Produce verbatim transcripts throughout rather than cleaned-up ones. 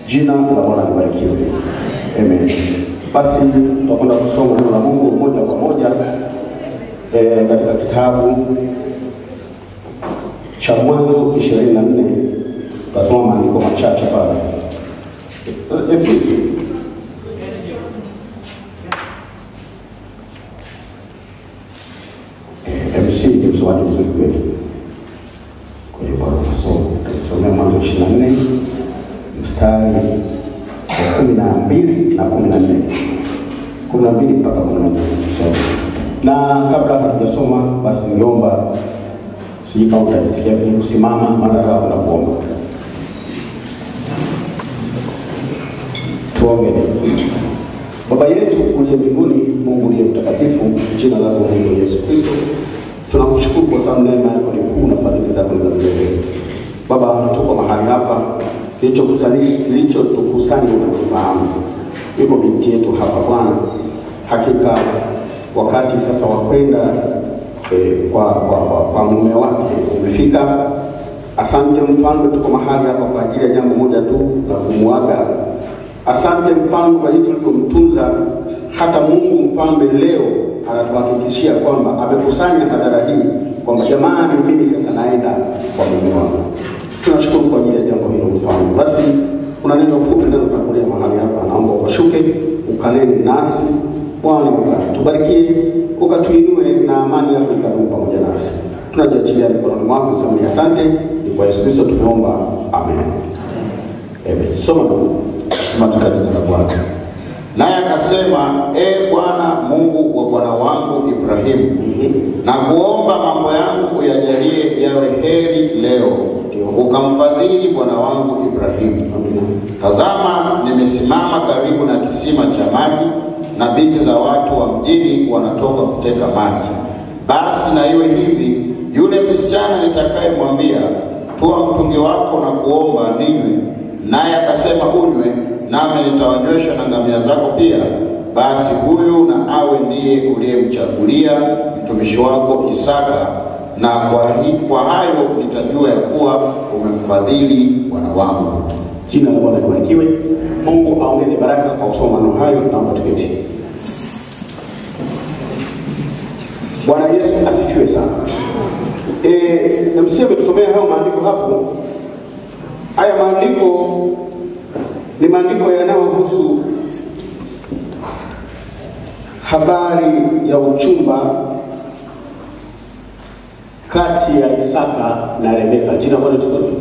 Jina la Bwana libarikiwe. Amen. Basi tutakwenda kusoma neno la Mungu moja kwa moja eh katika kitabu cha Mwanzo ishirini na nne. Tutasoma maandiko machache pale. M C M C ni msomaji mzuri kweli. Kwa hiyo bwana tusome. Tusome Mwanzo ishirini na nne mstari wa kumi na mbili na kumi na nne. kumi na mbili mpaka kumi na nne. Na kabla hatujasoma basi niomba sijui kama utajisikia vile kusimama maana nataka kwenda kuomba. Tuombe. Baba yetu uliye mbinguni, Mungu uliye mtakatifu, jina lako ni Yesu Kristo. Tunakushukuru kwa sababu neema yako ni kuu na fadhili zako ni za milele. Baba, tuko mahali hapa, kilichokutanisha kilichotukusanya unakifahamu. Yuko binti yetu hapa Bwana. Hakika wakati sasa wa kwenda eh, kwa kwa kwa, kwa mume wake umefika. Asante Mfalme, tuko mahali hapa kwa ajili ya jambo moja tu la kumuaga. Asante Mfalme kwa jinsi ulivyomtunza hata Mungu Mfalme leo anatuhakikishia kwamba amekusanya hadhara hii kwamba jamani mimi sasa naenda kwa mume wangu. Tunashukuru kwa ajili ya jambo hilo Mfalme. Basi kuna neno fupi ndio tutakulia mahali hapa, naomba ukashuke ukanene nasi Bwana, tubarikie ukatuinue na amani yako ikadumu pamoja nasi. Tunajiachilia mikononi mwako, sema asante. Ni kwa Yesu Kristo tumeomba, amen. Amen. Soma matokeo ya Bwana. Naye akasema, e Bwana Mungu wa bwana wangu Ibrahimu, mm-hmm. na kuomba mambo yangu uyajalie yawe heri leo, ukamfadhili bwana wangu Ibrahimu. Amina. Tazama, nimesimama karibu na kisima cha maji, na binti za watu wa mjini wanatoka kuteka maji. Basi na iwe hivi, yule msichana nitakayemwambia, toa mtungi wako na kuomba ninywe, naye akasema unywe, nami nitawanywesha na ngamia zako pia, basi huyu na awe ndiye uliyemchagulia mtumishi wako Isaka, na kwa, hi, kwa hayo nitajua ya kuwa umemfadhili bwana wangu. Jina la Bwana libarikiwe. Mungu aongeze baraka kwa kusoma neno hayo. Tunaomba tuketi. Bwana Yesu asifiwe sana. Eh, msije tusomea hayo maandiko hapo. Haya maandiko ni maandiko yanayohusu habari ya uchumba kati ya Isaka na Rebeka. Jina Bwana tukufu.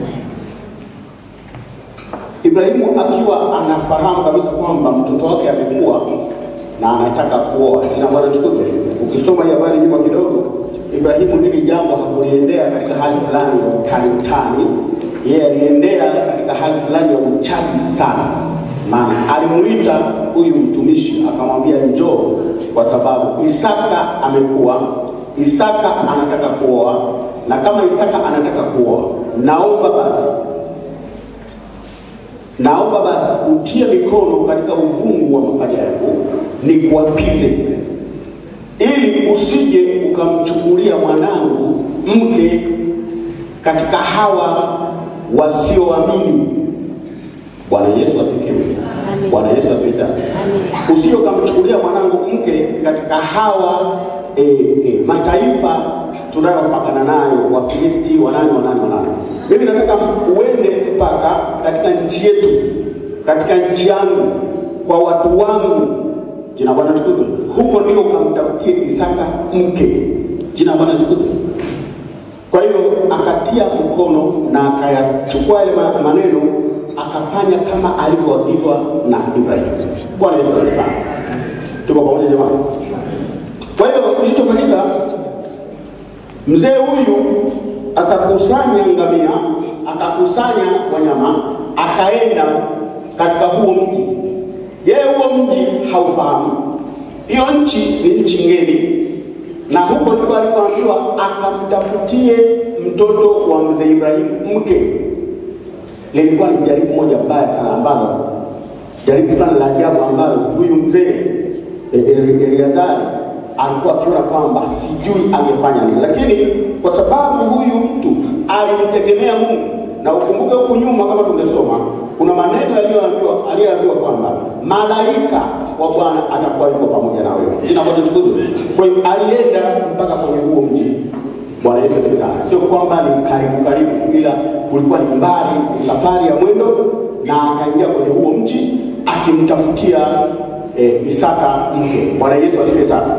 Ibrahimu akiwa anafahamu kabisa kwamba mtoto wake amekuwa na anataka kuoa. Jina Bwana tukufu. Ukisoma habari nyuma kidogo, Ibrahimu hili jambo hakuliendea katika hali fulani ya utani. Yeye aliendea katika hali fulani ya uchaji sana. Maana alimuita huyu mtumishi akamwambia njoo, kwa sababu Isaka amekuwa, Isaka anataka kuoa, na kama Isaka anataka kuoa, naomba basi naomba basi utie mikono katika uvungu wa mapaja yako nikuapize, ili usije ukamchukulia mwanangu mke katika hawa wasioamini. Bwana Yesu asifiwe. Bwana Yesu asifiwe. Usije ukamchukulia mwanangu mke katika hawa e, e, mataifa tunayopakana nayo, Wafilisti, wanani wanani wanani. Mimi nataka uende mpaka katika nchi yetu, katika nchi yangu, kwa watu wangu. Jina Bwana tukufu. Huko ndio ukamtafutie Isaka mke. Jina Bwana tukufu. Kwa hiyo akatia mkono na akayachukua yale maneno akafanya kama alivyoagizwa na Ibrahimu. Bwana Yesu asifiwe. Tuko pamoja jamani. Kwa hiyo kilichofanyika, mzee huyu akakusanya ngamia, akakusanya wanyama, akaenda katika huo mji. Yeye huo mji haufahamu. Hiyo nchi ni nchi ngeni. Na huko ndiko alipoambiwa akamtafutie mtoto wa mzee Ibrahimu mke. Lilikuwa ni jaribu moja baya sana, ambalo jaribu fulani la ajabu ambalo huyu mzee Eleazari alikuwa akiona kwamba sijui angefanya nini. Lakini kwa sababu huyu mtu alimtegemea Mungu, na ukumbuke huko nyuma kama tungesoma, kuna maneno aliambiwa kwamba malaika wa Bwana atakuwa yuko pamoja na wewe. Jina Bwana litukuzwe. Kwa hiyo alienda mpaka kwenye huo mji. Bwana Yesu asifiwe sana. Sio kwamba ni karibu karibu, ila kulikuwa ni mbali, safari ya mwendo, na akaingia kwenye huo mji akimtafutia e, Isaka mke. Bwana Yesu asifiwe sana.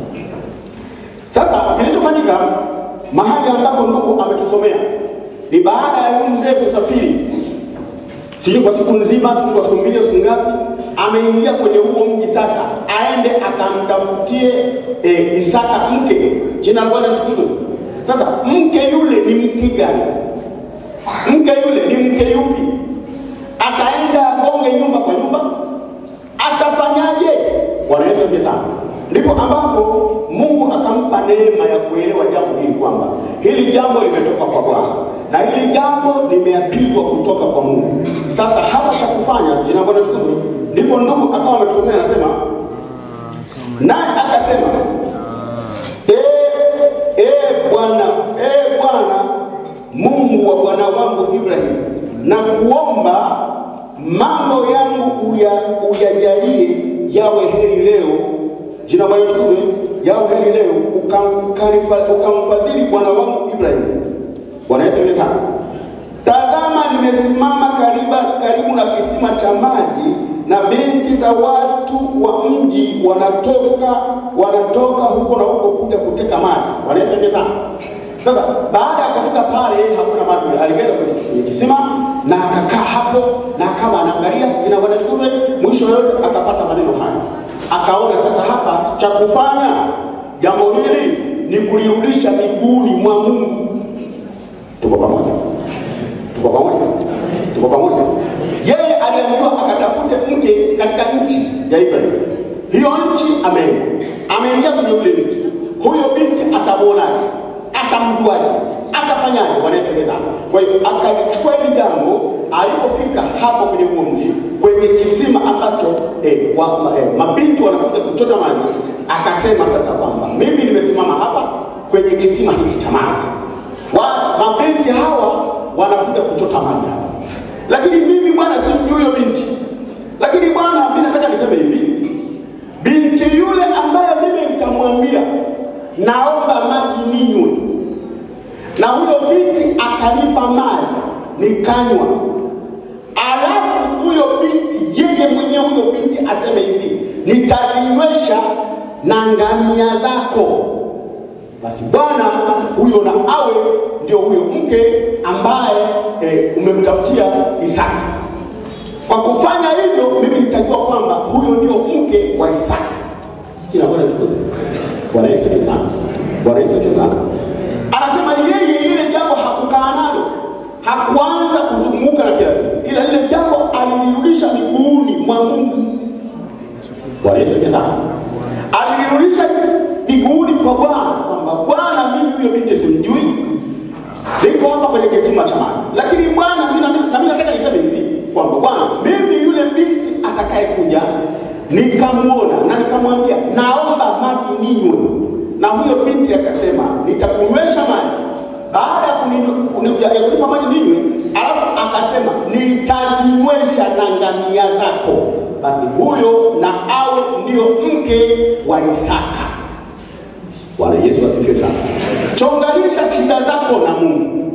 Sasa kilichofanyika mahali ambapo ndugu ametusomea ni baada ya huyu mzee kusafiri, sijui kwa siku nzima, sijui kwa siku mbili au siku ngapi, ameingia kwenye huo mji sasa aende akamtafutie e, Isaka mke. Jina la Bwana litukuzwe. Sasa mke yule ni mke gani? Mke yule ni mke yupi? Ataenda agonge nyumba kwa nyumba? Atafanyaje? Bwana Yesu asifiwe sana. Ndipo ambapo Mungu akampa neema ya kuelewa jambo hili, kwamba hili jambo limetoka kwa Bwana na hili jambo limeapizwa kutoka kwa Mungu. Sasa hapa cha kufanya, jina la Bwana litukuzwe. Ndipo ndugu akawa ametusomea, anasema naye akasema, eh eh Bwana, eh Bwana Mungu wa bwana wangu Ibrahim, na kuomba mambo yangu uya, uyajalie yawe heri leo. Jina Bwana litukuzwe. Yawe heri leo, ukamfadhili bwana wangu Ibrahim. Bwana Yesu asifiwe sana. Tazama, nimesimama karibu karibu na kisima cha maji, na binti za watu wa mji wanatoka wanatoka huko na huko kuja kuteka maji. Bwana Yesu asifiwe sana. Sasa baada ya kufika pale, hakuna maji, alienda kwenye kisima na akakaa hapo na kama anaangalia. Jina Bwana litukuzwe. Mwisho yote akapata maneno haya, akaona sasa hapa cha kufanya jambo hili ni kulirudisha miguuni mwa Mungu. Tuko pamoja? Tuko pamoja? Tuko pamoja? Yeye aliambiwa akatafute mke katika nchi ya Ibrahim. Hiyo nchi ameenda. Ameingia kwenye ule mji. Huyo binti atamuonaje? Atamjuaje? Atafanyaje? Bwana Yesu asifiwe sana. Kwa hiyo akachukua hili jambo, alipofika hapo kwenye huo mji, kwenye kisima ambacho eh, wa, eh, mabinti wanakuja kuchota maji, akasema sasa kwamba mimi nimesimama hapa kwenye kisima hiki cha maji. Wa mabinti hawa wanakuja kuchota maji hapa. Lakini mimi Bwana simjui huyo binti. Lakini Bwana, mimi nataka niseme hivi. Binti yule ambaye mimi nitamwambia naomba maji ninywe, na huyo binti akanipa maji nikanywa, alafu huyo binti yeye mwenyewe huyo binti aseme hivi, nitazinywesha na ngamia zako, basi Bwana huyo na awe ndio huyo mke ambaye e, umemtafutia Isaka. Kwa kufanya hivyo, mimi nitajua kwamba huyo ndio mke wa Isaka. Kila Bwana tukuze. Bwana Yesu asifiwe sana. Bwana Yesu asifiwe sana. Anasema yeye ile jambo hakukaa nalo, hakuanza kuzunguka na kila kitu, ila ile jambo alirudisha miguuni mwa Mungu. Bwana Yesu asifiwe sana. Alirudisha miguuni kwa Bwana, kwamba Bwana, mimi huyo binti simjui, niko hapa kwenye kisima cha maji, lakini Bwana mimi na mimi nataka niseme hivi kwamba Bwana, mimi yule binti atakaye kuja nikamuona na nikamwambia naomba maji ninywe, na huyo binti akasema nitakunywesha maji, baada ya kunipa maji ninywe, alafu akasema nitazinywesha na ngamia zako, basi huyo na awe ndio mke wa Isaka. Bwana Yesu asifiwe sana. Chonganisha shida zako na Mungu.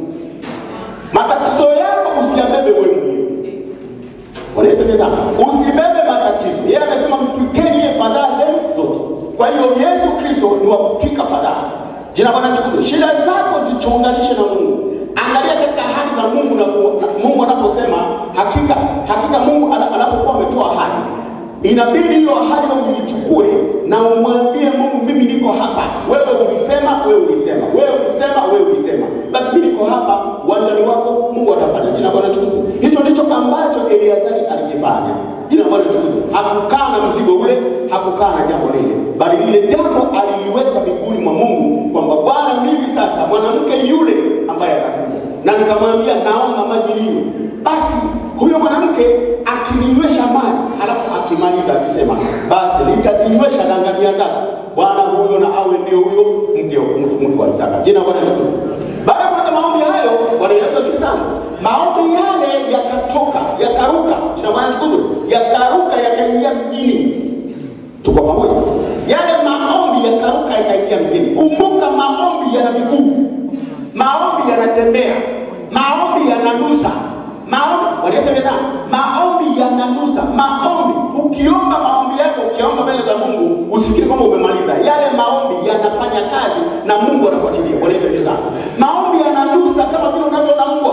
Matatizo yako usiyabebe wewe mwenyewe. Bwana Yesu asifiwe sana. Usibebe matatizo. Yeye amesema mtwikeni yeye fadhaa zenu zote. Kwa hiyo Yesu Kristo ni wa kupika fadhaa. Jina Bwana litukuzwe. Shida zako zichonganishe na Mungu. Angalia katika ahadi za Mungu, na Mungu anaposema hakika hakika Mungu anapokuwa ametoa ahadi, inabidi hiyo ahadi uichukue na umwambie Mungu, mimi niko hapa. Wewe ulisema, wewe ulisema, wewe ulisema, wewe ulisema. Basi mimi niko hapa, uwanjani wako Mungu atafanya. Jina Bwana litukuzwe. Hicho ndicho ambacho Eliazari alikifanya. Jina Bwana litukuzwe. Hakukaa na mzigo ule, hakukaa na jambo lile, bali lile jambo aliliweka miguuni mwa Mungu, kwamba Bwana, mimi sasa mwanamke yule ambaye atakuja na nikamwambia naomba maji ninywe, basi huyo mwanamke akininywesha maji, alafu akimaliza akisema basi nitazinywesha na ngamia zako, Bwana huyo na awe ndio huyo mke mke wa Isaka. Jina Bwana litukuzwe. Baada ya kupata maombi hayo, Bwana Yesu asifiwe sana. Maombi yale yakatoka, yakaruka, jina Bwana tukufu, yakaruka yakaingia mjini. Tuko pamoja? Yale maombi yakaruka yakaingia mjini. Kumbuka maombi yana miguu. Maombi yanatembea. Maombi yananusa. Maombi, wanasema maombi yananusa. Maombi, ukiomba maombi yako, ukiomba mbele za Mungu, usifikiri kwamba umemaliza. Yale maombi yanafanya kazi na Mungu anafuatilia. Wanasema maombi yananusa kama vile unavyoona mbwa.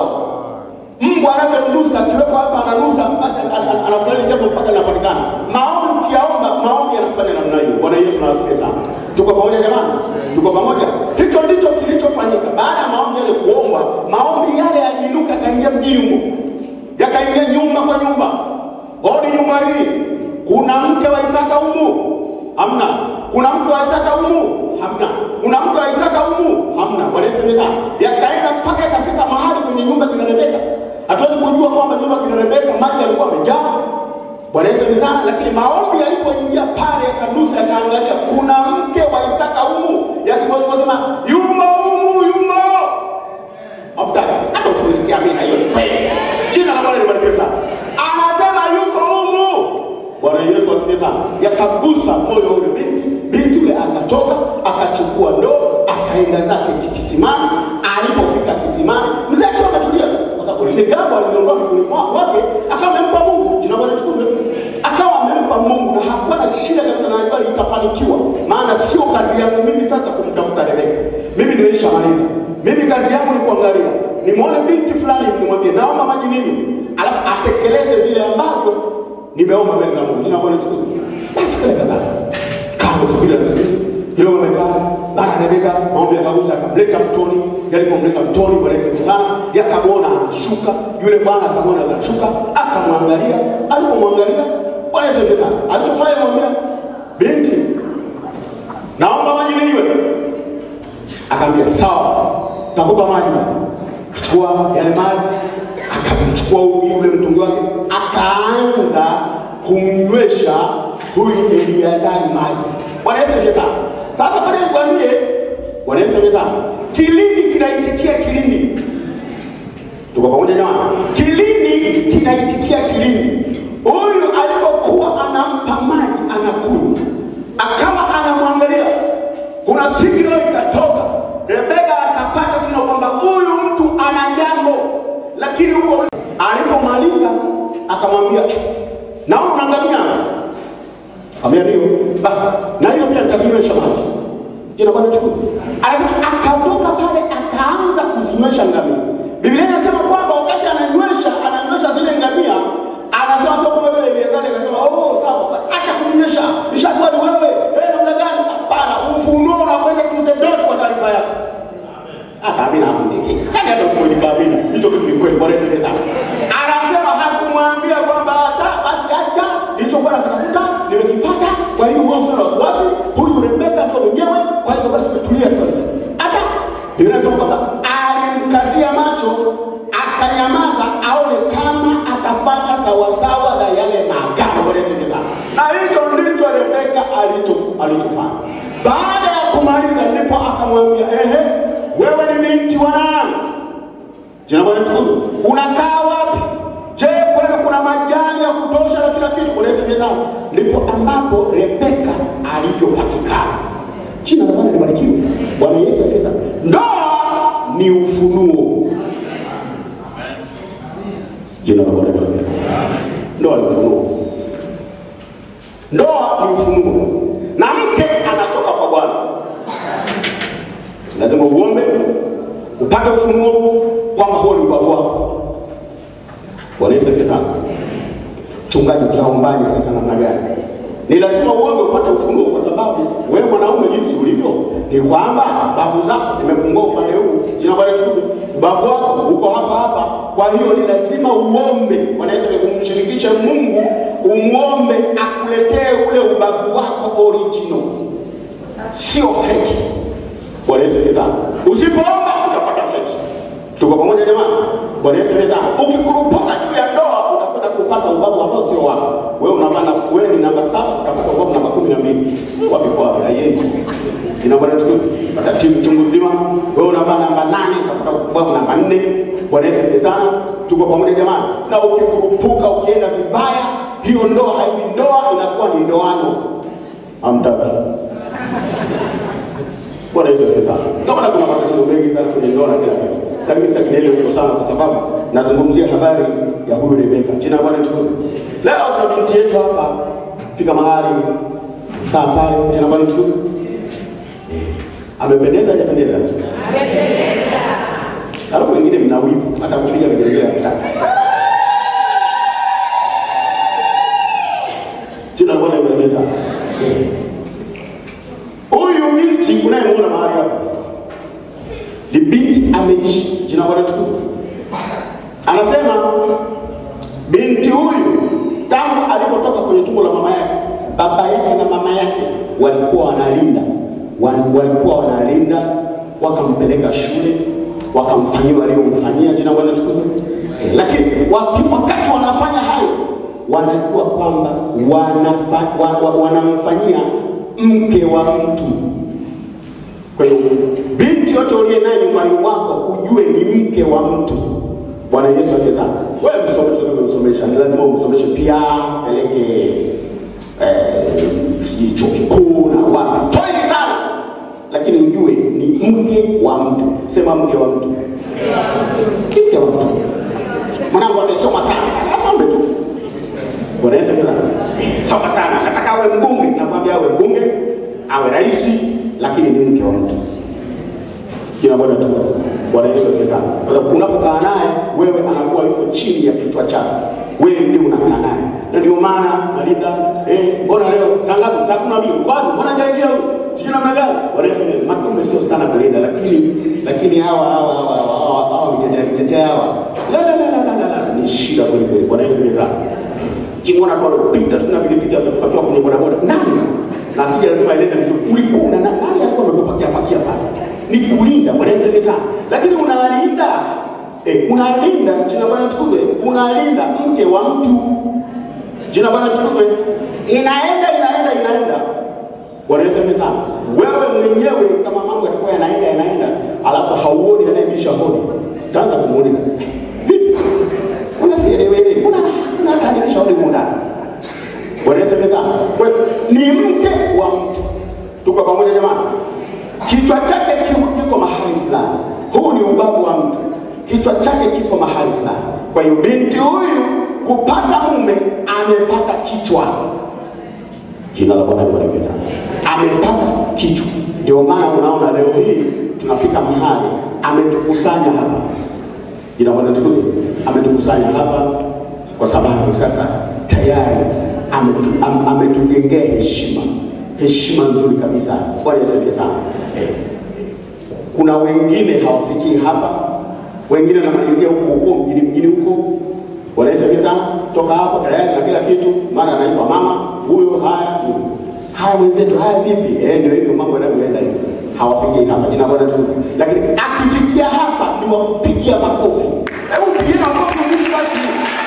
Mbwa anavyonusa, kiwepo hapa ananusa, basi anafanya jambo mpaka linapatikana. Maombi ukiomba, maombi yanafanya namna hiyo. Bwana Yesu asifiwe sana. Tuko pamoja jamani? Tuko pamoja? Hicho ndicho kilichofanyika. Baada ya maombi yale kuomba, maombi yale yaliinuka kaingia mjini huko. Yakaingia nyumba kwa nyumba. Hodi nyumba hii, kuna mke wa Isaka humu? Hamna. Kuna mtu wa Isaka humu? Hamna. Kuna mtu wa Isaka humu? Hamna. Bwana Yesu asifiwe. Yakaenda mpaka ikafika mahali kwenye nyumba kina Rebeka. Hatuwezi kujua kwamba nyumba kina Rebeka maji yalikuwa yamejaa. Bwana Yesu asifiwe. Lakini maombi yalipoingia pale yakanusa, yakaangalia kuna mke wa Isaka humu. Yakisema yumo humu, yumo. Hapataka. Hata usiwezi amina, hiyo ni kweli. Jina la Bwana libarikiwe sana. Anasema yuko humu. Bwana Yesu asifiwe sana. Yakagusa moyo ule binti. Binti yule akatoka, akachukua ndoo, akaenda zake kisimani. Alipofika kisimani, mzee akiwa ametulia tu. Kwa sababu ile jambo alilondoa mkononi mwake, akamempa Mungu. Jina Bwana tukufu. Akawa amempa Mungu na hakuwa na shida kabisa, na alikuwa itafanikiwa. Maana sio kazi yangu mimi sasa kumtafuta Rebeka. Mimi nilishamaliza. Mimi kazi yangu ni kuangalia. Nimuone binti fulani nimwambie naomba maji nini, alafu atekeleze vile ambavyo nimeomba mbele za Mungu. Jina Bwana tukufu. Basi kale kama kama subira na subira. Leo umekaa baada ya Rebeka maombi yakagusa, akamleta mtoni. Alipomleta mtoni, Bwana Yesu sana, yakamwona anashuka. Yule bwana akamwona anashuka, akamwangalia. Alipomwangalia, Bwana Yesu sana, alichofanya mwambia binti, naomba maji ninywe. Akamwambia sawa, nakupa maji. Akachukua yale maji, akamchukua yule mtungi wake, akaanza kumnywesha huyu Eliazari maji. Bwana Yesu sana. Sasa pale nikwambie, Bwana Yesu sana, kilindi kinaitikia kilindi. Tuko pamoja jamani? Kilindi kinaitikia kilindi. Huyu alipokuwa anampa maji anakunywa, akawa anamwangalia. Kuna signal ikatoka. Rebeka akapata signal kwamba huyu mtu ana jambo. Lakini huko alipomaliza akamwambia, naona unaangamia. Ameambia basi na hiyo pia nitakunywesha maji. Jina Bwana tukufu. Anasema akatoka pale akaanza kuzinywesha ngamia. Biblia inasema kwamba wakati ananywesha, ananywesha zile ngamia, anasema sio kama yule Eliazari akasema, "Oh, sawa, acha kunyesha. Nishakuwa ni wewe. Eh, namna gani?" Hapana, ufunuo unakwenda to the dot kwa taarifa yako. Hata amina hakutiki. Nani hata kumweka amina? Hicho kitu ni kweli, Bwana Yesu sana. Anasema hakumwambia kwamba hata basi acha nilichokuwa nakitafuta nimekipata, kwa hiyo wewe usina wasiwasi, huyu Rebeka ndio mwenyewe, kwa hiyo basi tulia tu. Hata Biblia inasema kwamba alimkazia macho, akanyamaza aone kama atafanya sawa sawa na yale maagano. Bwana Yesu sana. Na hicho ndicho Rebeka alicho alichofanya. Baada ya kumaliza ndipo akamwambia, "Ehe, wewe ni binti wa nani? Jina Bwana tukufu. Unakaa wapi? Je, kwenu kuna majani ya kutosha na kila kitu?" Bwana Yesu sana. Ndipo ambapo Rebeka alivyopatikana. Jina la Bwana libarikiwe. Bwana Yesu akeza. Ndoa ni ufunuo. Jina la Bwana libarikiwe. Ndoa ni ufunuo. Ndoa ni ufunuo. Na mke anatoka kwa Bwana. Lazima uombe, upate ufunuo kwamba huo ni ubavu wako. Bwana Yesu akeza. Chungaji tunaombaje sasa namna gani? Ni lazima uombe upate ufunuo, kwa sababu wewe mwanaume jinsi ulivyo ni kwamba babu zako nimepungua upande huu. Jina Bwana tukufu. Babu wako uko hapa hapa. Kwa hiyo ni lazima uombe. Bwana Yesu kumshirikisha Mungu, umuombe akuletee ule ubavu wako original. Sio fake. Bwana Yesu sana. Usipoomba utapata fake. Tuko pamoja jamani? Bwana Yesu sana. Ukikurupuka juu ya ndoa utakwenda kupata ubavu ambao sio wako. Wewe una kama nafueni namba saba utakuta kwa namba kumi na mbili. Wapi kwa wapi haiendi. Ina bwana tuko hata timu chungu nzima. Wewe namba namba nane utakuta kwa namba nne. Bwana Yesu sana. Tuko pamoja jamani. Na ukikurupuka ukienda vibaya, hiyo ndoa haiwi ndoa, inakuwa ni ndoano. Amtaki. Bwana Yesu sana. Kama na kuna matatizo mengi sana kwenye ndoa na kila kitu. Lakini sasa kidogo niko sana kwa sababu nazungumzia habari ya huyu Rebeka. Jina Bwana tukufu. Leo tuna binti yetu hapa fika mahali kaa pale, jina Bwana tukufu. Amependeza hajapendeza? Amependeza. Alafu wengine mna wivu hata kupiga vigelegele mtaka. Jina Bwana amependeza. Huyu binti unayemwona mahali hapa ni binti ameishi. Jina Bwana tukufu. Anasema binti huyu tangu alipotoka kwenye tumbo la mama yake, baba yake na mama yake walikuwa wanalinda, walikuwa wanalinda, wakampeleka shule, wakamfanyia waliomfanyia. Jina Bwana tukufu. Eh, lakini wakati wanafanya hayo wanajua kwamba wanamfanyia wanamfanyia mke wa mtu. Kwa hiyo binti yote uliye naye nyumbani mwako ujue ni mke wa mtu. Bwana Yesu asifiwe. Wewe msomeshe kama msomesha, ni lazima umsomeshe pia, peleke eh chuo kikuu na wapi. Toi sana. Lakini ujue ni mke wa mtu. Sema mke wa mtu. Mke wa mtu. Mwanangu amesoma sana. Asome tu. Bwana Yesu asifiwe. Soma sana. Nataka awe mbunge, nakwambia awe mbunge, awe rais, lakini ni mke wa mtu. Kila Bwana tu. Bwana Yesu asifiwe sana. Kwa sababu unapokaa naye wewe anakuwa yuko chini ya kichwa chako. Wewe ndio unakaa naye. Na ndio maana Malinda, eh mbona leo saa ngapi? Saa kumi na mbili. Kwani mbona hajaingia huko? Sijui namna gani. Bwana Yesu asifiwe. Matume sio sana kulinda, lakini lakini hawa hawa hawa hawa hawa mtetea mtetea hawa. La la la la la la ni shida kweli kweli. Bwana Yesu asifiwe. Kimona kwa kupita tuna pikipiki hapo kwenye boda boda. Nani? Na kija lazima aeleze vizuri. Ulikuwa na nani alikuwa amekupakia pakia pale? Ni kulinda. Bwana Yesu asifiwe. Lakini unalinda eh unalinda jina Bwana tukufu, unalinda mke wa mtu. Jina Bwana tukufu. Inaenda inaenda inaenda. Bwana Yesu asifiwe. Wewe mwenyewe kama mambo yatakuwa yanaenda yanaenda, alafu hauoni anayebisha hodi. Taanza kumuuliza. Vipi? Unasieleweje? Una una hadi shauri muda. Bwana Yesu asifiwe. Wewe ni mke wa mtu. Tuko pamoja jamani? Kichwa chake kiko mahali fulani. Huu ni ubavu wa mtu. Kichwa chake kiko mahali fulani. Kwa hiyo binti huyu kupata mume amepata kichwa. Jina la Bwana libarikiwe. Amepata kichwa. Ndio maana unaona leo hii tunafika mahali ametukusanya hapa. Jina la Bwana tukufu. Ametukusanya hapa kwa sababu sasa tayari ametujengea heshima. Heshima nzuri kabisa. Bwana Yesu asifiwe sana. Eh. Kuna wengine hawafikii hapa. Wengine wanamalizia huko huko mjini mjini huko. Bwana Yesu asifiwe sana. Toka hapo tayari na kila kitu, mara anaitwa mama, huyo haya. Haya wenzetu haya vipi? Eh, ndio hivyo mambo yanayoenda hivi. Hawafikii hapa. Jina Bwana tu. Lakini akifikia hapa ni wa kupigia makofi. Hebu pigie makofi mimi basi.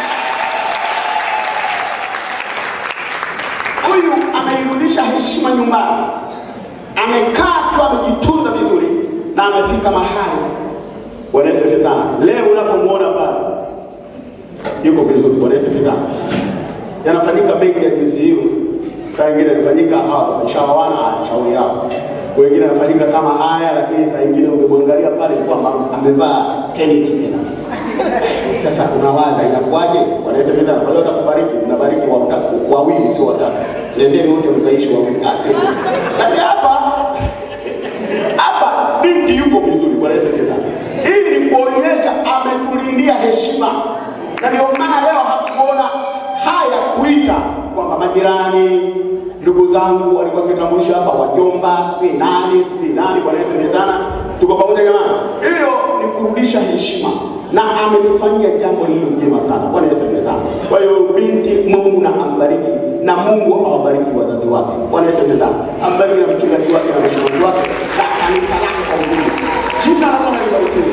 Huyu ameirudisha heshima nyumbani. Amekaa kwa amejitunza vizuri na amefika mahali. Bwana Yesu asifiwe sana. Leo unapomuona pale yuko vizuri. Bwana Yesu asifiwe sana. Yanafanyika mengi ya jinsi hiyo. Wengine yanafanyika hapa shawana shauri yao. Wengine yanafanyika kama haya, lakini saa nyingine ungemwangalia pale kwamba amevaa teneti tena. Sasa unawaza inakuaje? Bwana Yesu asifiwe sana. Kwa hiyo atakubariki, unabariki wawili sio watatu. Nendeni wote mtaishi wawili. Lakini hapa hapa binti yuko vizuri. Bwana Yesu asifiwe sana. Hii ni kuonyesha ametulindia heshima. Na ndio maana leo hakuona haya kuita kwamba majirani, ndugu zangu walikuwa kitambulisha hapa, wajomba, sipi nani, sipi nani. Bwana Yesu asifiwe sana. Tuko pamoja jamani. Hiyo ni kurudisha heshima. Na ametufanyia jambo lililo jema sana. Bwana Yesu asifiwe sana. Kwa hiyo binti Mungu na ambariki na Mungu awabariki wazazi wake. Bwana Yesu asifiwe sana. Ambariki na mchungaji wake na mshiriki wake na kanisa lake kwa ujumla. Jina la Bwana libarikiwe.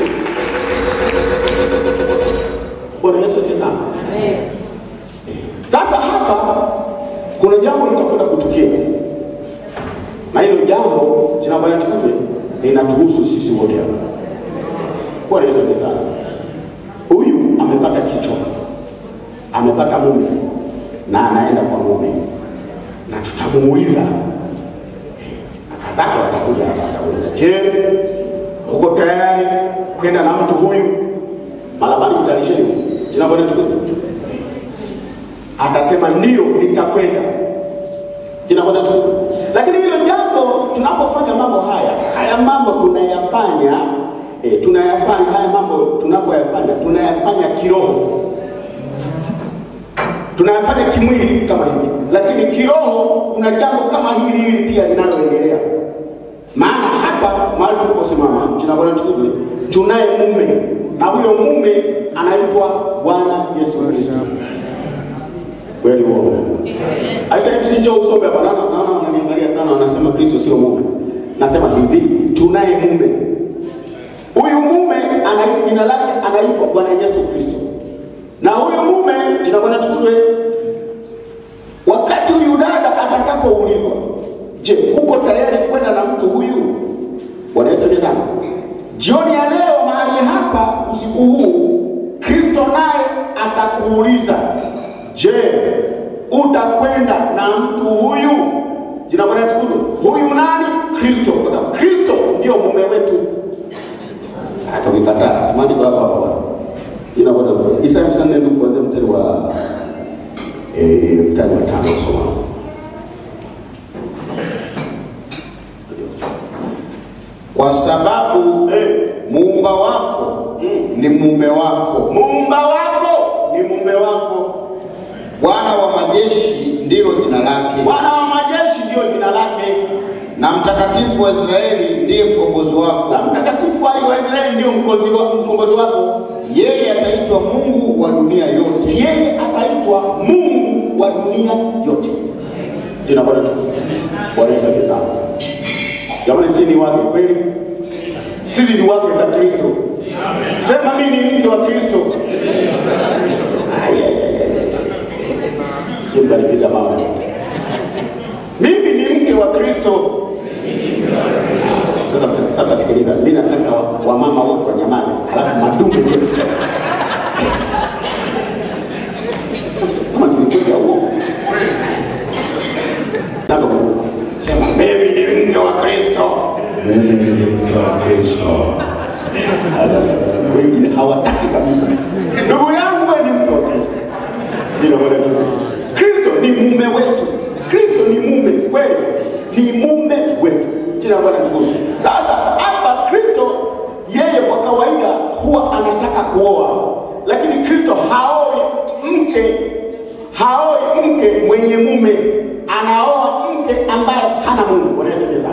Bwana Yesu asifiwe sana. Amen. Sasa hapa kuna jambo litakwenda kutukia, na hilo jambo jina Bwana tukupe linatuhusu sisi wote hapa. Kwa hiyo sana huyu amepata kichwa, amepata mume na anaenda kwa mume, na tutamuuliza akazake watakuja hapa, atauliza, je, uko tayari kwenda na mtu huyu? Malabani mtalisheni jina Bwana tukupe. Atasema ndio, nitakwenda. Jina Bwana tukupe. Lakini hilo jambo, tunapofanya mambo haya, haya mambo tunayafanya eh, tunayafanya haya mambo tunapoyafanya, tunayafanya kiroho. Tunayafanya kimwili kama hivi, lakini kiroho kuna jambo kama hili hili pia linaloendelea. Maana hapa mahali tuliposimama, jina Bwana tukupe, tunaye mume, na huyo mume anaitwa Bwana Yesu Kristo. Kweli wao. Aisha msinjo usome hapa, naona naona wananiangalia sana, wanasema Kristo sio mume. Nasema hivi, tunaye mume. Huyu mume ana jina lake, anaitwa Bwana Yesu Kristo. Na huyu mume, jina Bwana tukupe, wakati huyu dada atakapoulizwa, je, uko tayari kwenda na mtu huyu? Bwana Yesu ndiye. Jioni ya leo mahali hapa usiku huu, Kristo naye atakuuliza, je, utakwenda na mtu huyu? Jina Bwana tukupe. Huyu nani? Kristo. Kristo ndio mume wetu. Hata ukikataa, simani kwa hapa hapa. Jina Bwana tukupe. Isaya hamsini na nne kuanzia mstari wa eh mstari wa tano soma. Kwa sababu eh, muumba wako mm. ni mume wako. Muumba wako ni mume wako. Bwana wa majeshi ndilo jina lake. Bwana wa majeshi ndio jina lake. Na mtakatifu wa Israeli ndiye mkombozi wako. Na mtakatifu wa Israeli ndio mkombozi wako, mkombozi wako. Yeye ataitwa Mungu wa dunia yote. Yeye ataitwa Mungu wa dunia yote. Jina Bwana tukufu. Bwana Yesu asifiwe. Jamani, sisi ni wake kweli? Sisi ni wake za Kristo. Sema mimi ni mke wa Kristo. Simba nipiga mama. Mimi ni mke wa Kristo. Sasa sasa sikiliza, mimi nataka wa mama wote wanyamaze, alafu madume ndio. Kama sikuja huko. Ndio. Sema mimi ni mke wa Kristo. Mimi ni mke wa Kristo. Wengine hawataki kabisa. Ndugu yangu, wewe ni mke wa Kristo. Ndio bwana tu. Kristo ni mume wetu. Kristo ni mume kweli. Ni mume wetu. Jina Bwana tukufu. Sasa hapa Kristo yeye kwa kawaida huwa anataka kuoa. Lakini Kristo haoi mke haoi mke mwenye mume. Anaoa mke ambaye hana mume. Bwana Yesu asifiwe.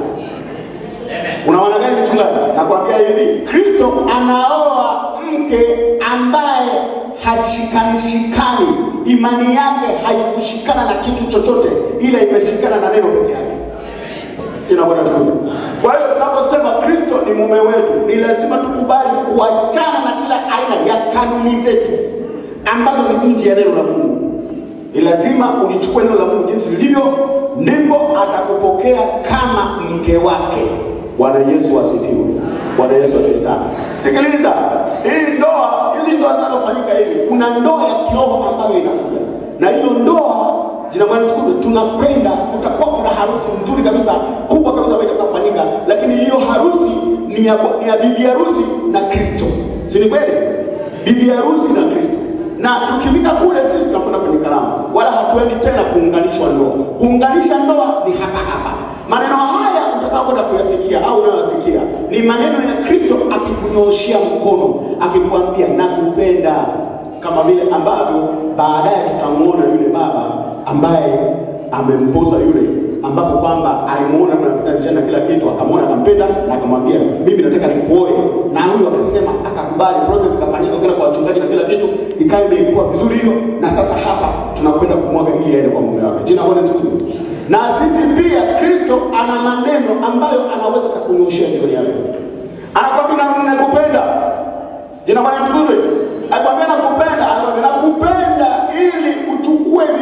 Unaona gani mchungaji? Nakwambia hivi, Kristo anaoa mke ambaye hashikani shikani, imani yake haikushikana na kitu chochote, ila imeshikana na neno pekee yake. Jina Bwana tukufu. Kwa hiyo tunaposema Kristo ni mume wetu, ni lazima tukubali kuachana na kila aina ya kanuni zetu ambazo ni nje ya neno la Mungu. Ni lazima ulichukue neno la Mungu jinsi lilivyo, ndipo atakupokea kama mke wake. Bwana Yesu asifiwe. Bwana Yesu asifiwe sana. Sikiliza, hii ndoa, hizi ndoa zinazofanyika hivi, kuna ndoa ya kiroho ambayo inakuja. Na hiyo ndoa, jina Bwana tukufu, tunakwenda kutakuwa kuna harusi nzuri kabisa, kubwa kabisa ambayo itakafanyika, lakini hiyo harusi ni ya, ni ya bibi harusi na Kristo. Si ni kweli? Bibi harusi na Kristo. Na tukifika kule sisi tunakwenda kwenye karamu, wala hatuendi tena kuunganishwa ndoa. Kuunganisha ndoa ni hapa hapa. Maneno haya utakapokwenda kuyasikia au unayosikia ni maneno ya Kristo akikunyoshia mkono, akikwambia nakupenda, kama vile ambavyo baadaye tutamuona yule baba ambaye amempoza yule, ambapo kwamba alimuona tunapita njia kila kitu, akamuona akampenda na akamwambia mimi nataka nikuoe, na huyo akasema akakubali, process ikafanyika kwenda kwa wachungaji na kila kitu ikawa imekuwa vizuri hiyo, na sasa hapa tunakwenda kumwaga ili aende kwa mume wake. Jina Bwana tukufu. Na sisi pia Kristo ana maneno ambayo anaweza kukunyoshia jioni yako. Anakwambia nakupenda. Jina Bwana tukufu. Anakwambia nakupenda, anakwambia nakupenda ili uchukue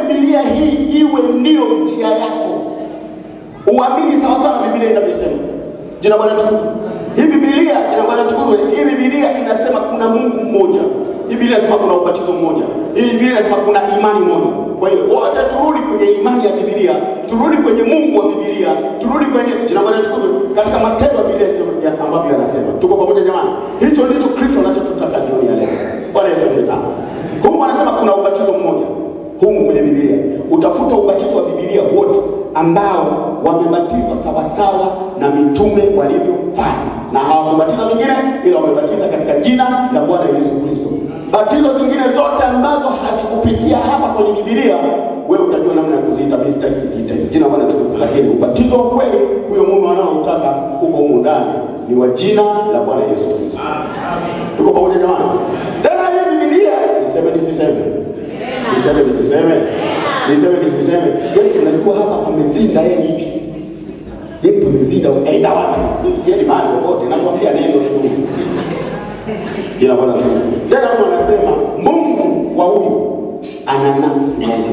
Biblia hii iwe ndio njia yako. Uamini sawa sawa na Biblia inavyosema. Jina Bwana tukufu. Hii Biblia, jina Bwana tukufu, hii Biblia inasema kuna Mungu mmoja. Hii Biblia inasema kuna ubatizo mmoja. Hii Biblia inasema kuna imani moja. Kwa hiyo wote turudi kwenye imani ya Biblia, turudi kwenye Mungu wa Biblia, turudi kwenye jina Bwana tukufu katika matendo ya Biblia ambavyo yanasema. Tuko pamoja jamani? Hicho ndicho Kristo anachotutaka jioni ya leo. Bwana Yesu asifiwe sana. Mungu anasema kuna ubatizo mmoja. Humu kwenye Biblia utafuta ubatizo wa Biblia wote ambao wamebatizwa sawa sawa na mitume walivyofanya, na hawakubatiza mingine ila wamebatiza katika jina la Bwana Yesu Kristo. Batizo zingine zote ambazo hazikupitia hapa kwenye Biblia, wewe utajua namna ya kuziita mistake kuziita jina Bwana tukufu. Lakini ubatizo wa kweli huyo mume anaotaka huko huko ndani ni wa jina la Bwana Yesu Kristo. Tuko pamoja jamani? Tena hii Biblia niseme nisiseme. Niseme nisiseme. Niseme nisiseme. Yaani unajua hapa pamezinda yeye hivi. Yeye pamezinda aenda wapi? Msieni mahali popote nakwambia neno tu. Jina Bwana tukufu. Tena Mungu anasema Mungu wa huyu ana nafsi moja.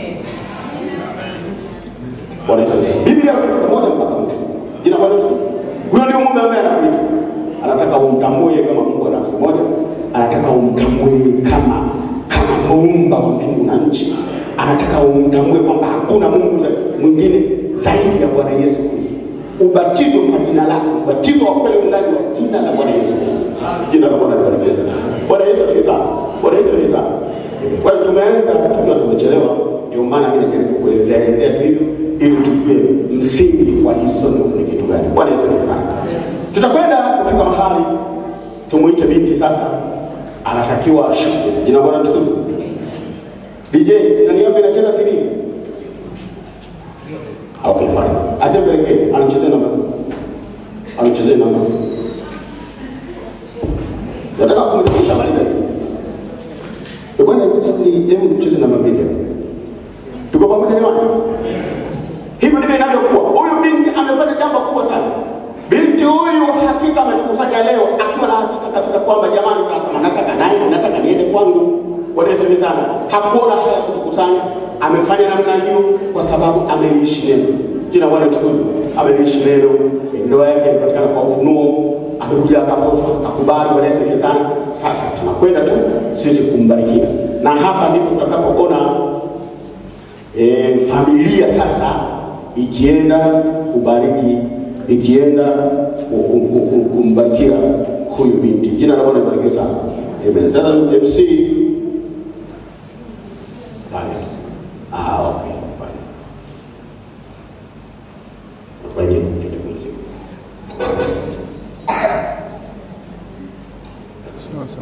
Bwana Yesu. Biblia moja mpaka mwisho. Jina Bwana tukufu. Huyo ndio mume ambaye anakuita. Anataka umtambue kama Mungu ana nafsi moja. Anataka umtambue kama kama muumba wa mbingu na nchi. Anataka umtambue kwamba hakuna Mungu mwingine zaidi ya Bwana Yesu Kristo. Ubatizo kwa jina lake, ubatizo wa kweli ndani wa jina la Bwana Yesu Kristo. Jina la Bwana libarikiwe. Bwana Yesu asifiwe sana. Bwana Yesu asifiwe sana. Kwa hiyo tumeanza tukiwa tumechelewa, ndio maana mimi najaribu kuelezea elezea hivyo ili tujue msingi wa hisono ni kitu gani. Bwana Yesu asifiwe sana. Tutakwenda kufika mahali tumuite binti sasa, anatakiwa ashuke. Jina Bwana tukufu. D J, nani hapa anacheza siri? Okay, fine. Asempeleke, anacheza namba. Anacheza namba. Nataka kumrudisha mali gani? Bwana ni yeye mcheze namba mbili. Tuko pamoja jamani? Hivyo ndivyo inavyokuwa. Huyu binti amefanya jambo kubwa sana. Binti huyu hakika ametukusanya leo akiwa na hakika kabisa kwamba jamani kama nataka naye nataka niende kwangu. Bwana Yesu asifiwe sana. Hakuona haya kutukusanya. Amefanya namna hiyo kwa sababu ameliishi neno. Jina Bwana tukufu. Ameliishi neno. Ndoa yake inapatikana kwa ufunuo. Amekuja akapofa, akubali. Bwana Yesu asifiwe sana. Sasa tunakwenda tu sisi kumbarikia. Na hapa ndipo tutakapoona e, familia sasa ikienda kubariki, ikienda kumbarikia huyu binti. Jina la Bwana libarikiwe sana. Amen. Sasa M C pale. Ah, okay. Pale. Fanye kitu kingine. Sasa.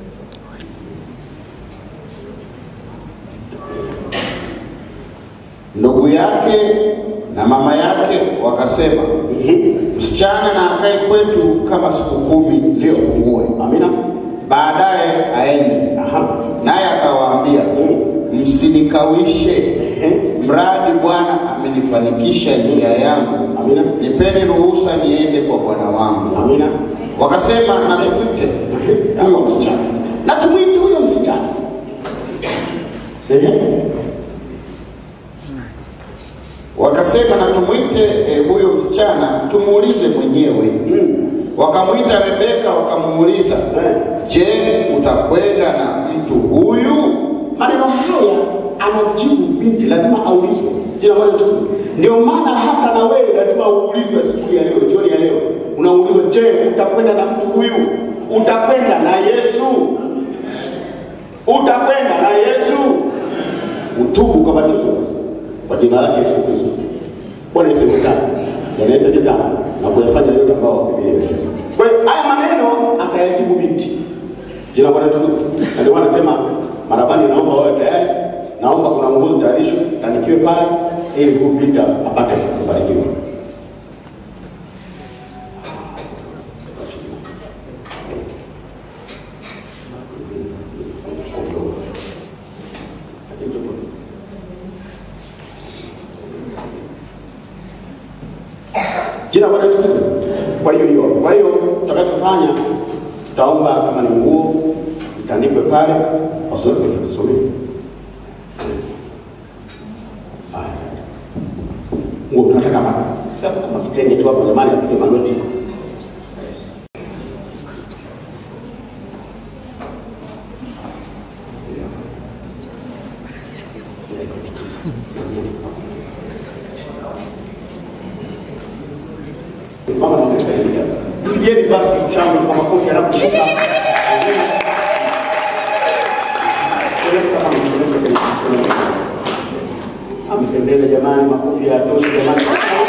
Ndugu yake na mama yake wakasema, msichana na akae kwetu kama siku kumi zisipungue. Amina. Baadaye aende. Aha. Naye akawaambia, msinikawishe, mradi Bwana amenifanikisha njia yangu. Amina. Nipeni ruhusa niende kwa bwana wangu. Amina. Wakasema, na tumwite huyo msichana. Na tumwite huyo msichana. Ehe. Wakasema, na tumwite eh, huyo msichana tumuulize mwenyewe. Mm. Wakamuita Rebeka wakamuuliza, Eh. je, utakwenda na mtu huyu? Maneno haya anajibu binti lazima aulizwe. Jina Bwana tukufu. Ndio maana hata na wewe lazima uulizwe siku ya leo, jioni ya leo. Unaulizwa, je, utakwenda na mtu huyu? Utakwenda na Yesu? Utakwenda na Yesu? Utubu kwa batizwa kwa jina lake Yesu Kristo. Bwana Yesu asifiwe. Bwana Yesu asifiwe. Na kuyafanya yote ambao Biblia inasema. Kwa hiyo haya maneno akayajibu binti. Jina Bwana tukufu. Na ndio wanasema marabani, naomba wawe tayari. Naomba kuna nguzo tayarisho tanikiwe pale ili kupita apate kubarikiwa. Jina Bwana tukufu. Kwa hiyo hiyo. Kwa hiyo tutakachofanya tutaomba kama ni nguo itandikwe pale, wasote tusome. unataka hapa. Sasa kama kitenge tu hapo zamani apige magoti. Mama na mke pia. Tujeni basi mchango kwa makofi anaposhika. Amependeza jamani, makofi ya toshi jamani.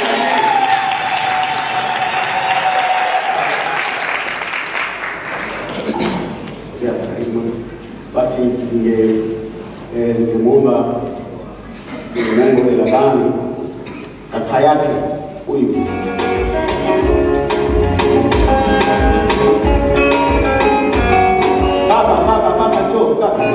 Basi ninge ningemuomba Mungu Labani kaka yake huyu baba baba baba cho kaka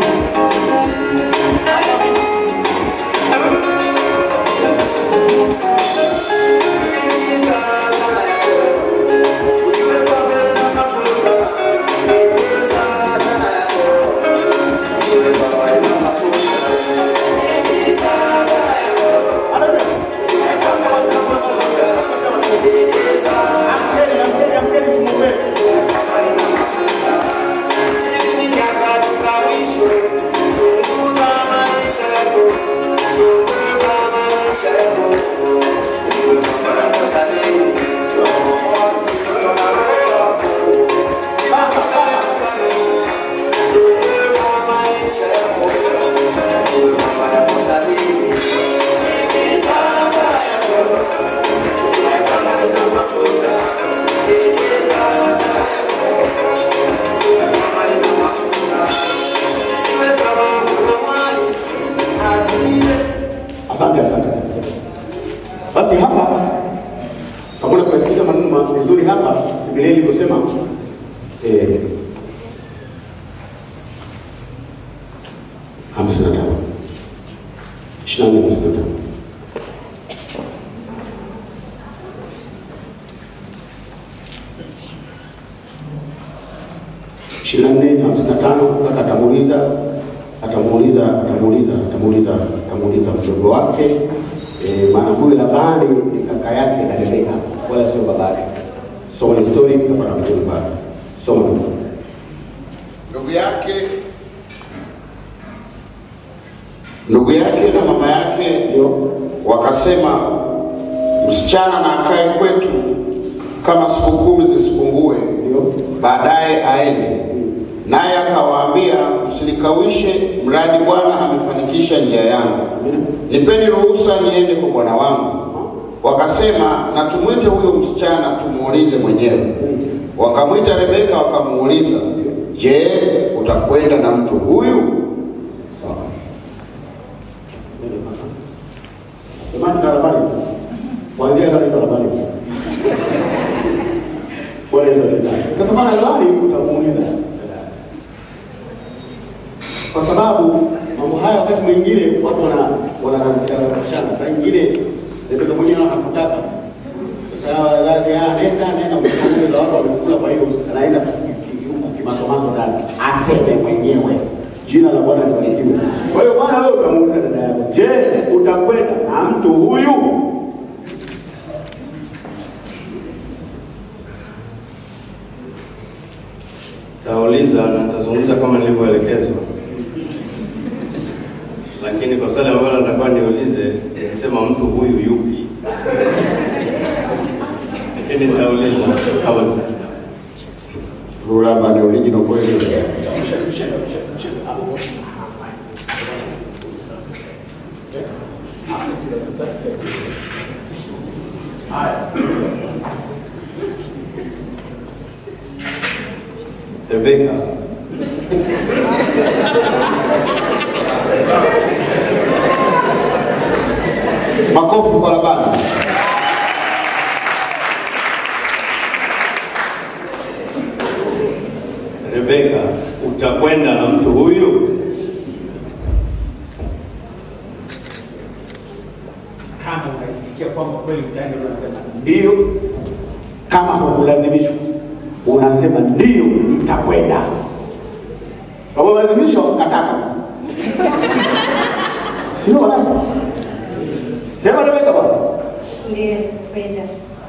Asante, asante, asante. Basi hapa pamoja kusikiliza maneno mazuri hapa Biblia ilivyosema eh hamsini na tano ishirini na nne hamsini na tano ishirini na nne hamsini na tano kaka atamuuliza atamuuliza atamuuliza atamuuliza atamuuliza mdogo wake eh, maana huyu Labani ni kaka yake na Rebeka wala sio babake. Soma ni story kwa mtu mbaya. Soma ndugu yake ndugu yake na mama yake ndio wakasema, msichana na akae kwetu kama siku kumi zisipungue, ndio baadaye aende. Naye akawaambia, msilikawishe mradi Bwana amefanikisha njia yangu. Nipeni ruhusa niende kwa bwana wangu. Wakasema, na tumwite huyo msichana tumuulize mwenyewe. Wakamwita Rebeka wakamuuliza, je, utakwenda na mtu huyu? Sawa. Jamani na Labani. Kuanzia leo ni Labani. Bwana Yesu asifiwe. Sasa bwana Labani utamuuliza. Kwa sababu mambo haya wakati mwingine watu wana wanarashana. Sasa nyingine ndio mwenyewe hakutaka. Sasa lazima anaenda anaenda mwenyewe watu wamefula, kwa hiyo anaenda huko kimasomaso ndani. Aseme mwenyewe. Jina la Bwana libarikiwe. Kwa hiyo Bwana leo utamuuliza dada yako, je, utakwenda na mtu huyu? Tauliza na tazungumza kama nilivyoelekezwa. Lakini kwa swali ambalo natakuwa niulize, nisema mtu huyu yupi? Lakini nitauliza kama Rula bani original kweli. Rebeka. Makofi kwa Labani. Rebeka, utakwenda na mtu huyu? Kama unajisikia kwamba kweli utaenda, unasema ndio. Kama hukulazimishwa unasema ndio, nitakwenda. Kama unalazimishwa kataka basi. Sio wala. Sema Rebeka bwana. ndiye kwenda.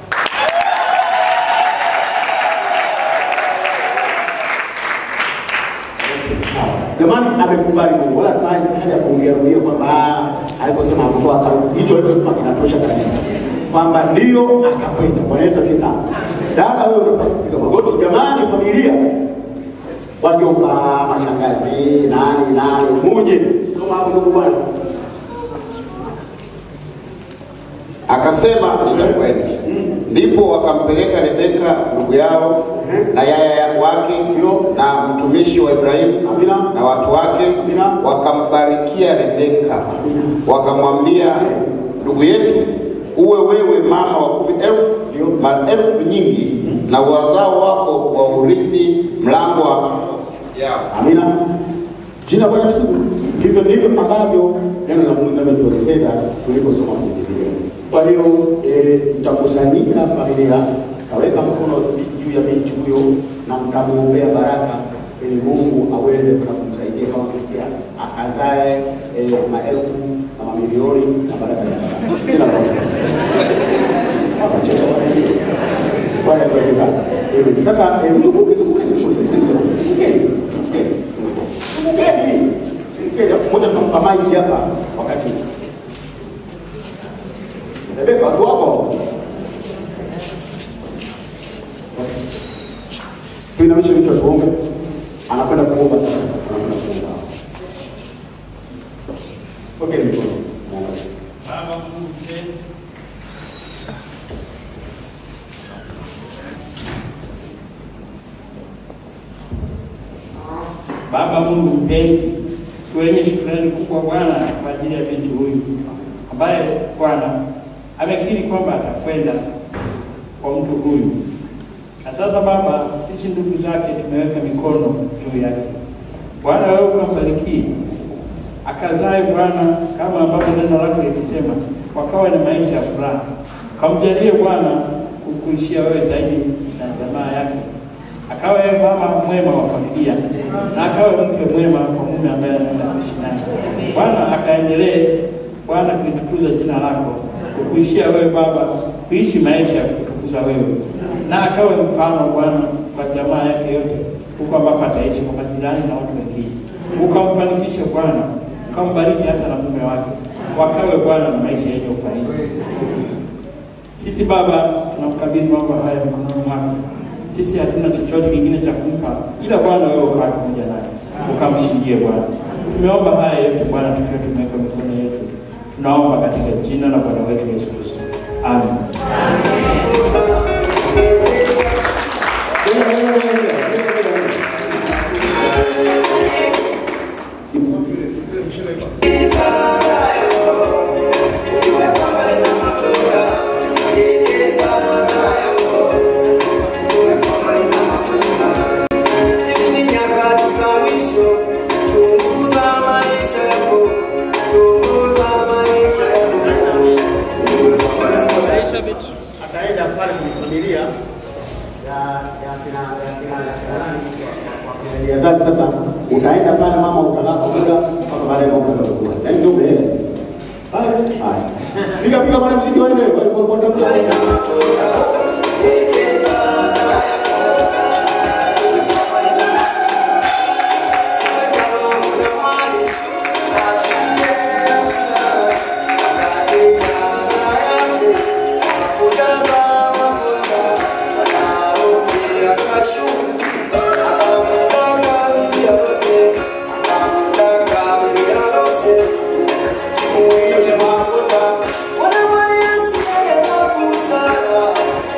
Jamani amekubali mwenyewe, wala haja kuongea rudia kwamba aliposema kutoa sauti hicho hicho kama kinatosha kabisa kwamba ndio akakwenda. Bwana Yesu asifiwe sana. Dada wewe unapasika magoti, jamani familia wajomba, mashangazi, nani nani muje kama hapo ndugu bwana. Akasema nitakwenda. Ndipo wakampeleka Rebeka ndugu yao na yaya wake na mtumishi wa Ibrahimu na watu wake, wakambarikia Rebeka, wakamwambia, ndugu yetu, uwe wewe mama wa kumi elfu maelfu nyingi na wazao wako wa urithi mlango wa yao. Amina. Jina Bwana tukufu. Hivyo ndivyo ambavyo neno la Mungu linatuelekeza tuliposoma Biblia. Kwa hiyo mtakusanyika e, familia, kaweka mkono juu ya binti huyo na mtamuombea baraka ili Mungu aweze kumsaidia kama Kristo akazae e, maelfu na mamilioni na baraka za Mungu. Kila mmoja. Bwana asifiwe. Sasa mzunguke zunguke shule. Kile mmoja tunampa maji hapa wakati. Rebeka watu wako. Tuinamishe vichwa tuombe. Anakwenda kuomba sasa. Anakwenda kuomba. Okay, mikono. Baba Mungu mpenzi, Baba Mungu mpenzi, tuenye shukrani kubwa Bwana kwa ajili ya binti huyu ambaye Bwana amekiri kwamba atakwenda kwa mtu huyu. Na sasa Baba, sisi ndugu zake tumeweka mikono juu yake. Bwana wewe ukambariki akazae Bwana kama ambavyo neno lako likisema, wakawa na maisha ya furaha. Kamjalie Bwana kukuishia wewe zaidi na jamaa yake. Akawa mama mwema wa familia na akawa mke mwema kwa mume ambaye anaenda kuishi naye. Bwana akaendelee Bwana kulitukuza jina lako, kukuishia wewe Baba, kuishi maisha ya kutukuza wewe. Na akawa mfano Bwana kwa jamaa yake yote, huko ambapo ataishi kwa majirani na watu wengine. Ukamfanikishe Bwana, ukambariki hata na mume wake. Wakawe Bwana na maisha yenye ufanisi. Sisi Baba tunamkabidhi mambo haya mkononi mwako. Sisi hatuna chochote kingine cha kumpa ila Bwana wewe ukae pamoja naye. Ukamshindie Bwana. Tumeomba haya yote Bwana tukiwa tumeweka mikono yetu. Tunaomba katika jina la Bwana wetu Yesu Kristo. Amen. Ataenda pale kwenye familia ya ya kina ya kina nani kwa familia zake. Sasa utaenda pale mama, utalala muda mpaka baadaye mambo yatakuwa. Yaani ndio mbele. Haya. Haya. Piga piga pale mziki waende kwa kwa kwa ndio. What I want is to say,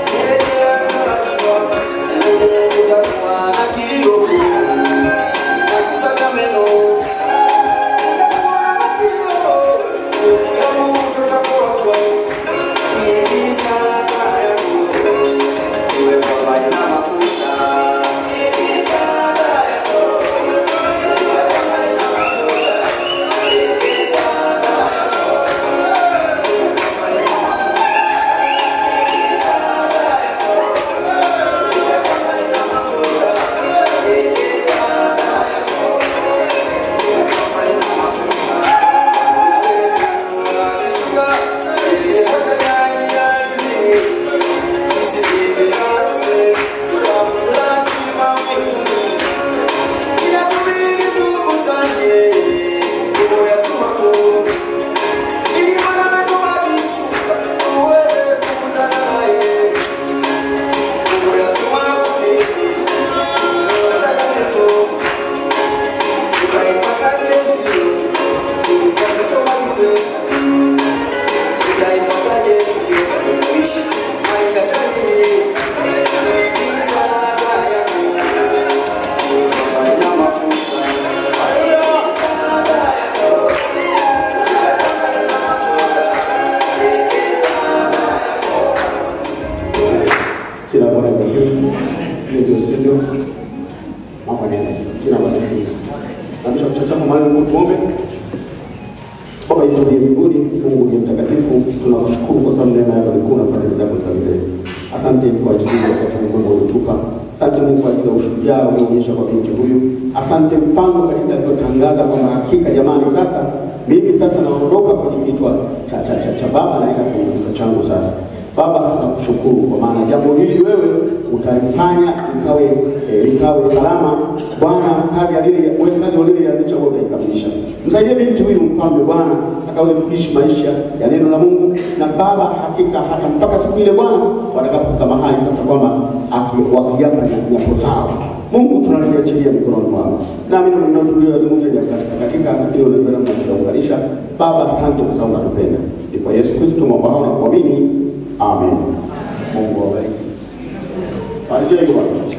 mbinguni, Mungu ni mtakatifu, tunakushukuru kwa sababu neema yako ni kuu na fadhili zako za milele. Asante kwa ajili ya wakati Mungu uliotupa. Asante Mungu kwa ajili ya ushujaa ulioonyesha kwa binti huyu. Asante mfano katika aliyotangaza kwamba hakika jamani, sasa mimi sasa naondoka kwenye kichwa cha cha cha, cha baba naenda kwenye kichwa changu sasa. Baba, tunakushukuru kwa maana jambo hili wewe utalifanya ikawe e, ikawe salama. Bwana, kazi aliyo wewe kazi uliyoianzisha wewe utaikamilisha. Msaidie binti huyu mfalme Bwana, akaweze kuishi maisha ya neno la Mungu. Na Baba, hakika hata mpaka siku ile Bwana watakapofika mahali sasa kwamba wakiapa nyapo zao, Mungu tunaliachilia mikononi mwako. Na mimi ndio tuliyozungumza katika katika kile unapenda kuunganisha. Baba, asante kwa sababu unatupenda. Ni kwa Yesu Kristo tunaomba na kuamini. Amen. Mungu awabariki. Barikiwe.